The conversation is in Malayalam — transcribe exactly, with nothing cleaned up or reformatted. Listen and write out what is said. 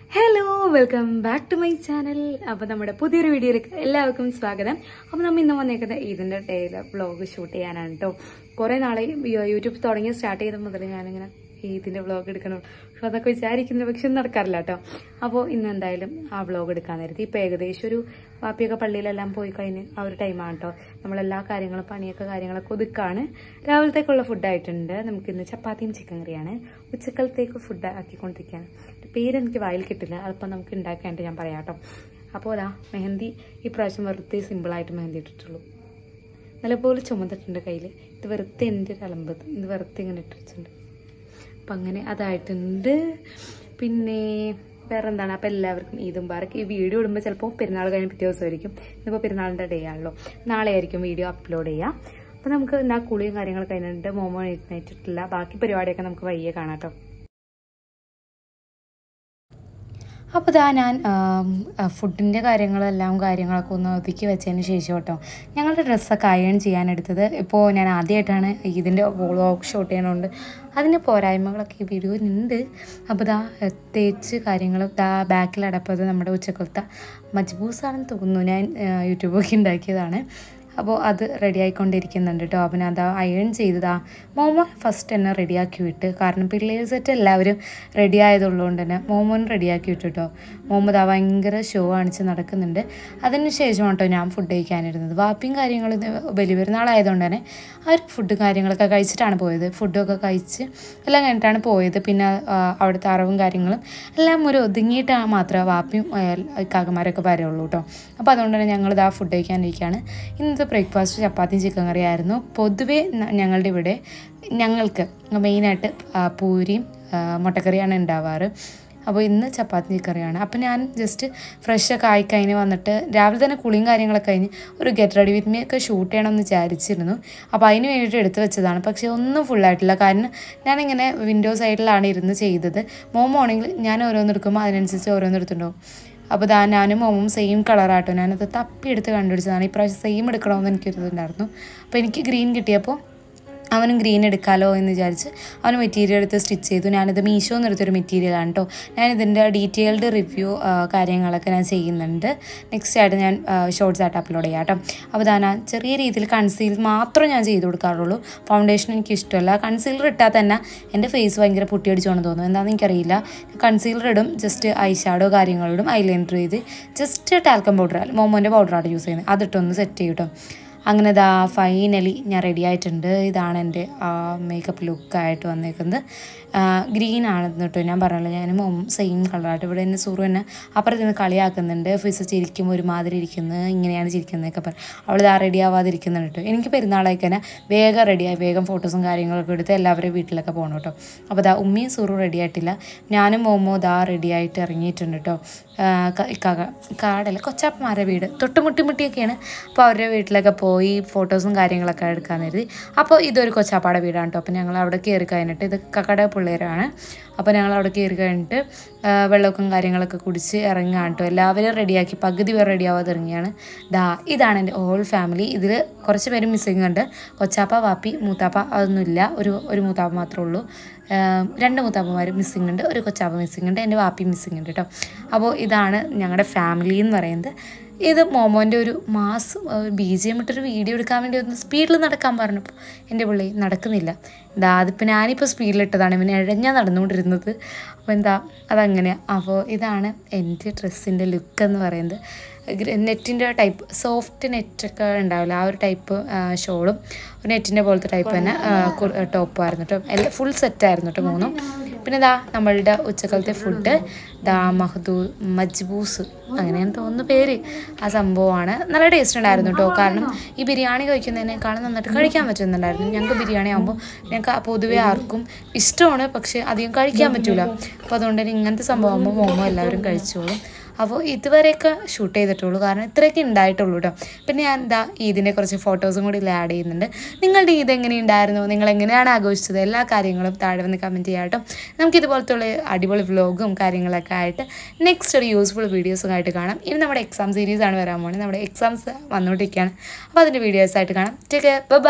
Hello welcome back to my channel. അപ്പോൾ നമ്മുടെ പുതിയൊരു വീഡിയോയിലേക്ക് എല്ലാവർക്കും സ്വാഗതം. അപ്പോൾ നമ്മൾ ഇന്ന് വന്നേക്കുന്നത് ഇതിൻ്റെ ഡേയിലെ വ്ളോഗ് ഷൂട്ട് ചെയ്യാനാണ് കേട്ടോ. കുറേ നാളെ യൂട്യൂബ് തുടങ്ങി സ്റ്റാർട്ട് ചെയ്ത മുതൽ ഞാനിങ്ങനെ ഇതിൻ്റെ വ്ളോഗ് എടുക്കണം, പക്ഷെ അതൊക്കെ വിചാരിക്കുന്നത് പക്ഷെ നടക്കാറില്ല കേട്ടോ. അപ്പോൾ ഇന്ന് എന്തായാലും ആ വ്ളോഗ് എടുക്കാൻ നേരത്തെ ഇപ്പോൾ ഏകദേശം ഒരു വാപ്പിയൊക്കെ പള്ളിയിലെല്ലാം പോയി കഴിഞ്ഞ് ആ ഒരു ടൈമാണ് കേട്ടോ. നമ്മളെല്ലാ കാര്യങ്ങളും പണിയൊക്കെ കാര്യങ്ങളൊക്കെ ഒതുക്കാണ്. രാവിലത്തേക്കുള്ള ഫുഡായിട്ടുണ്ട്. നമുക്കിന്ന് ചപ്പാത്തിയും ചിക്കൻ കറിയാണ്. ഉച്ചക്കലത്തേക്ക് ഫുഡ് ആക്കിക്കൊണ്ടിരിക്കുകയാണ്. പേരെനിക്ക് വായിൽ കിട്ടില്ല, അതിപ്പോൾ നമുക്ക് ഉണ്ടാക്കാനായിട്ട് ഞാൻ പറയാം കേട്ടോ. അപ്പോൾ അതാ മെഹന്തി ഈ പ്രാവശ്യം വെറുതെ സിമ്പിളായിട്ട് മെഹന്തി ഇട്ടിട്ടുള്ളൂ. നല്ലപോലെ ചുമന്നിട്ടുണ്ട് കയ്യിൽ. ഇത് വെറുതെ എൻ്റെ ഒരു അലമ്പത്, ഇത് വെറുതെ ഇങ്ങനെ ഇട്ടിട്ടുണ്ട്. അപ്പം അങ്ങനെ അതായിട്ടുണ്ട്. പിന്നെ വേറെ എന്താണ്, അപ്പോൾ എല്ലാവർക്കും ഈദ് മുബാറക്ക്. ഈ വീഡിയോ ഇടുമ്പോൾ ചിലപ്പോൾ പെരുന്നാൾ കഴിഞ്ഞ് പിറ്റേ ദിവസമായിരിക്കും. ഇന്നിപ്പോൾ പെരുന്നാളിൻ്റെ ഡേ ആണല്ലോ, നാളെ ആയിരിക്കും വീഡിയോ അപ്ലോഡ് ചെയ്യുക. അപ്പോൾ നമുക്ക് എന്നാ കുളിയും കാര്യങ്ങളൊക്കെ കഴിഞ്ഞിട്ട് മോമോ എഴുന്നേറ്റിട്ടില്ല. ബാക്കി പരിപാടിയൊക്കെ നമുക്ക് വയ്യെ കാണാം കേട്ടോ. അപ്പോൾ ഇതാ ഞാൻ ഫുഡിൻ്റെ കാര്യങ്ങളെല്ലാം കാര്യങ്ങളൊക്കെ ഒന്ന് ഒതുക്കി വെച്ചതിന് ശേഷം കേട്ടോ ഞങ്ങളുടെ ഡ്രസ്സൊക്കെ അയൺ ചെയ്യാനെടുത്തത്. ഇപ്പോൾ ഞാൻ ആദ്യമായിട്ടാണ് ഇതിൻ്റെ വ്ളോഗ് ഷൂട്ട് ചെയ്യണതുകൊണ്ട് അതിൻ്റെ പോരായ്മകളൊക്കെ ഈ വീഡിയോയിലുണ്ട്. അപ്പോൾ ഇതാ തേച്ച് കാര്യങ്ങൾ ഇതാ ബാക്കിൽ അടപ്പത് നമ്മുടെ ഉച്ചക്കലത്തെ മജ്ബൂസാണെന്ന് തോന്നുന്നു, ഞാൻ യൂട്യൂബൊക്കെ ഉണ്ടാക്കിയതാണ്. അപ്പോൾ അത് റെഡി ആയിക്കൊണ്ടിരിക്കുന്നുണ്ട് കേട്ടോ. അപ്പം അതാ അയൺ ചെയ്തതാ മോമോൻ ഫസ്റ്റ് തന്നെ റെഡിയാക്കി വിട്ട്, കാരണം പിള്ളേർ സെറ്റ് എല്ലാവരും റെഡി ആയതുള്ളതുകൊണ്ട് തന്നെ മോമോൻ റെഡിയാക്കി വിട്ടു കേട്ടോ. മോമോ ദാ ഭയങ്കര ഷോ കാണിച്ച് നടക്കുന്നുണ്ട്. അതിന് ശേഷം കേട്ടോ ഞാൻ ഫുഡ് കഴിക്കാനിരുന്നത്. വാപ്പിയും കാര്യങ്ങളും വലിയ പെരുന്നാളായതുകൊണ്ട് തന്നെ അവർ ഫുഡ് കാര്യങ്ങളൊക്കെ കഴിച്ചിട്ടാണ് പോയത്. ഫുഡൊക്കെ കഴിച്ച് എല്ലാം കഴിഞ്ഞിട്ടാണ് പോയത്. പിന്നെ അവിടുത്തെ അറവും കാര്യങ്ങളും എല്ലാം ഒരു ഒതുങ്ങിയിട്ട് മാത്രമേ വാപ്പിയും കാക്കമാരൊക്കെ പറയുള്ളൂ കേട്ടോ. അപ്പോൾ അതുകൊണ്ട് തന്നെ ഞങ്ങളിതാ ഫുഡ് കഴിക്കാനിരിക്കുകയാണ്. ഇന്നത്തെ ബ്രേക്ക്ഫാസ്റ്റ് ചപ്പാത്തിയും ചിക്കൻ കറി ആയിരുന്നു. പൊതുവേ ഞങ്ങളുടെ ഇവിടെ ഞങ്ങൾക്ക് മെയിനായിട്ട് പൂരിയും മുട്ടക്കറിയാണ് ഉണ്ടാവാറ്. അപ്പോൾ ഇന്ന് ചപ്പാത്തി ചിക്കൻ കറിയാണ്. അപ്പോൾ ഞാൻ ജസ്റ്റ് ഫ്രഷൊക്കെ ആയിക്കഴിഞ്ഞ് വന്നിട്ട് രാവിലെ തന്നെ കുളിയും കാര്യങ്ങളൊക്കെ കഴിഞ്ഞ് ഒരു ഗെറ്റ് റെഡി വിത്ത് മീ ഒക്കെ ഷൂട്ട് ചെയ്യണമെന്ന് വിചാരിച്ചിരുന്നു. അപ്പോൾ അതിന് വേണ്ടിയിട്ട് എടുത്ത് വെച്ചതാണ്. പക്ഷേ ഒന്നും ഫുള്ളായിട്ടില്ല, കാരണം ഞാനിങ്ങനെ വിൻഡോ സൈഡിലാണ് ഇരുന്ന് ചെയ്തത്. മോമോ ആണെങ്കിൽ ഞാൻ ഓരോന്നെടുക്കുമ്പോൾ അതിനനുസരിച്ച് ഓരോന്നെടുത്തുണ്ടാവും. അപ്പോൾ ഇതാ ഞാനും മോമും സെയിം കളറാട്ടോ. ഞാനത് തപ്പിയെടുത്ത് കണ്ടുപിടിച്ചതാണ്. ഇപ്രാവശ്യം സെയിം എടുക്കണമെന്ന് എനിക്കൊരിതുണ്ടായിരുന്നു. അപ്പോൾ എനിക്ക് ഗ്രീൻ കിട്ടിയപ്പോൾ അവനും ഗ്രീൻ എടുക്കാമല്ലോ എന്ന് വിചാരിച്ച് അവന് മെറ്റീരിയൽ എടുത്ത് സ്റ്റിച്ച് ചെയ്തു. ഞാനിത് മീഷോ എന്ന് എടുത്തൊരു മെറ്റീരിയലാണ് കേട്ടോ. ഞാനിതിൻ്റെ ഡീറ്റെയിൽഡ് റിവ്യൂ കാര്യങ്ങളൊക്കെ ഞാൻ ചെയ്യുന്നുണ്ട്. നെക്സ്റ്റ് ആയിട്ട് ഞാൻ ഷോർട്സ് ആയിട്ട് അപ്ലോഡ് ചെയ്യാം കേട്ടോ. അപ്പോൾ ഞാൻ ചെറിയ രീതിയിൽ കൺസീൽ മാത്രം ഞാൻ ചെയ്ത് കൊടുക്കാറുള്ളൂ. ഫൗണ്ടേഷൻ എനിക്ക് ഇഷ്ടമല്ല. കൺസീലർ ഇട്ടാൽ തന്നെ എൻ്റെ ഫേസ് ഭയങ്കര പൊട്ടിയടിച്ചോണെന്ന് തോന്നുന്നു, എന്താണെന്ന് എനിക്കറിയില്ല. കൺസീലർ ഇടും, ജസ്റ്റ് ഐ ഷാഡോ കാര്യങ്ങളിടും, ഐലൈനർ ചെയ്ത് ജസ്റ്റ് ടാൽക്കം പൗഡർ മോമോൻ്റെ പൗഡറാണ് യൂസ് ചെയ്യുന്നത്, അതിട്ടൊന്ന് സെറ്റ് ചെയ്യും കേട്ടോ. അങ്ങനെ ദാ ഫൈനലി ഞാൻ റെഡി ആയിട്ടുണ്ട്. ഇതാണ് എൻ്റെ മേക്കപ്പ് ലുക്കായിട്ട് വന്നേക്കുന്നത്. ഗ്രീൻ ആണെന്ന് കേട്ടോ. ഞാൻ പറഞ്ഞല്ലോ ഞാൻ സെയിം കളറായിട്ട്. ഇവിടെ തന്നെ സൂറു തന്നെ അപ്പുറത്ത് നിന്ന് കളിയാക്കുന്നുണ്ട്. ഫിസ് ചിരിക്കുമ്പോൾ ഒരുമാതിരി ഇരിക്കുന്നത്, ഇങ്ങനെയാണ് ചിരിക്കുന്നതൊക്കെ പറയും. അവൾ ഇതാ റെഡി ആവാതിരിക്കുന്നുണ്ട് കേട്ടോ. എനിക്ക് പെരുന്നാളായി തന്നെ വേഗം റെഡിയായി വേഗം ഫോട്ടോസും കാര്യങ്ങളൊക്കെ എടുത്ത് എല്ലാവരും വീട്ടിലൊക്കെ പോകണം കേട്ടോ. അപ്പോൾ ദാ ഉമ്മയും സൂറു റെഡി ആയിട്ടില്ല, ഞാനും മോമോ ദാ റെഡി ആയിട്ട് ഇറങ്ങിയിട്ടുണ്ട് കേട്ടോ. കാടല്ല കൊച്ചാപ്പന്മാരുടെ വീട് തൊട്ട് മുട്ടി മുട്ടിയൊക്കെയാണ്. അപ്പോൾ അവരുടെ വീട്ടിലൊക്കെ പോയി ഫോട്ടോസും കാര്യങ്ങളൊക്കെ എടുക്കാൻ കരുതി. അപ്പോൾ ഇതൊരു കൊച്ചാപ്പാടെ വീടാണ് കേട്ടോ. അപ്പോൾ ഞങ്ങൾ അവിടെ കയറി കഴിഞ്ഞിട്ട്, ഇത് കക്കട പിള്ളേരാണ്. അപ്പോൾ ഞങ്ങൾ അവിടെ കയറി കഴിഞ്ഞിട്ട് വെള്ളമൊക്കെ കാര്യങ്ങളൊക്കെ കുടിച്ച് ഇറങ്ങുകയാണ് കേട്ടോ. എല്ലാവരും റെഡിയാക്കി പകുതി പേർ റെഡി ആവാതെ ഇറങ്ങിയാണ്. ദാ ഇതാണ് എൻ്റെ ഹോൾ ഫാമിലി. ഇതിൽ കുറച്ച് പേര് മിസ്സിങ് ഉണ്ട്. കൊച്ചാപ്പ, വാപ്പി, മൂത്താപ്പ അതൊന്നുമില്ല. ഒരു ഒരു മൂത്താപ്പ മാത്രമേ ഉള്ളൂ. രണ്ട് മൂത്താപ്പന്മാർ മിസ്സിങ് ഉണ്ട്, ഒരു കൊച്ചാപ്പ മിസ്സിങ് ഉണ്ട്, എൻ്റെ വാപ്പി മിസ്സിങ് ഉണ്ട് കേട്ടോ. അപ്പോൾ ഇതാണ് ഞങ്ങളുടെ ഫാമിലി എന്ന് പറയുന്നത്. ഇത് മോമോൻ്റെ ഒരു മാസ് ബി ജി എം ഇട്ടൊരു വീഡിയോ എടുക്കാൻ വേണ്ടി ഒന്ന് സ്പീഡിൽ നടക്കാൻ പറഞ്ഞപ്പോൾ എൻ്റെ പിള്ളേ നടക്കുന്നില്ല. എന്താ അതിപ്പോൾ ഞാനിപ്പോൾ സ്പീഡിലിട്ടതാണ്, ഇവന് ഇഴഞ്ഞാൽ നടന്നുകൊണ്ടിരുന്നത്. അപ്പോൾ എന്താ അതങ്ങനെയാണ്. അപ്പോൾ ഇതാണ് എൻ്റെ ഡ്രസ്സിൻ്റെ ലുക്കെന്ന് പറയുന്നത്. നെറ്റിൻ്റെ ടൈപ്പ് സോഫ്റ്റ് നെറ്റൊക്കെ ഉണ്ടാവില്ല, ആ ഒരു ടൈപ്പ് ഷോളും ഒരു നെറ്റിൻ്റെ പോലത്തെ ടൈപ്പ് തന്നെ ടോപ്പായിരുന്നു കേട്ടോ. എല്ലാം ഫുൾ സെറ്റായിരുന്നു കേട്ടോ മൂന്നും. പിന്നെ ഇതാ നമ്മളുടെ ഉച്ചക്കാലത്തെ ഫുഡ് ദാ മഹദൂ മജ്ബൂസ് അങ്ങനെയാണ് തോന്നുന്നു പേര്, ആ സംഭവമാണ്. നല്ല ടേസ്റ്റ് ഉണ്ടായിരുന്നു കേട്ടോ. കാരണം ഈ ബിരിയാണി കഴിക്കുന്നതിനേക്കാളും നന്നായിട്ട് കഴിക്കാൻ പറ്റുന്നുണ്ടായിരുന്നു. ഞങ്ങൾക്ക് ബിരിയാണി ആകുമ്പോൾ ഞങ്ങൾക്ക് പൊതുവെ ആർക്കും ഇഷ്ടമാണ്, പക്ഷേ അധികം കഴിക്കാൻ പറ്റില്ല. അപ്പോൾ അതുകൊണ്ട് തന്നെ ഇങ്ങനത്തെ സംഭവം ആകുമ്പോൾ മോമോ എല്ലാവരും കഴിച്ചോളും. അപ്പോൾ ഇതുവരെയൊക്കെ ഷൂട്ട് ചെയ്തിട്ടുള്ളൂ, കാരണം ഇത്രയൊക്കെ ഉണ്ടായിട്ടുള്ളൂ കേട്ടോ. പിന്നെ ഞാൻ എന്താ ഇതിൻ്റെ കുറച്ച് ഫോട്ടോസും കൂടി ഇതിൽ ആഡ് ചെയ്യുന്നുണ്ട്. നിങ്ങളുടെ ഈദ് എങ്ങനെയുണ്ടായിരുന്നു, നിങ്ങൾ എങ്ങനെയാണ് ആഘോഷിച്ചത്, എല്ലാ കാര്യങ്ങളും താഴെ വന്ന് കമൻറ്റ് ചെയ്യാം കേട്ടോ. നമുക്കിതുപോലത്തുള്ള അടിപൊളി വ്ലോഗും കാര്യങ്ങളൊക്കെ ആയിട്ട് നെക്സ്റ്റ് ഒരു യൂസ്ഫുൾ വീഡിയോസും ആയിട്ട് കാണാം. ഇനി നമ്മുടെ എക്സാം സീരീസാണ് വരാൻ പോകുന്നത്. നമ്മുടെ എക്സാംസ് വന്നുകൊണ്ടിരിക്കുകയാണ്. അപ്പോൾ അതിൻ്റെ വീഡിയോസായിട്ട് കാണാം. Take care, bye by.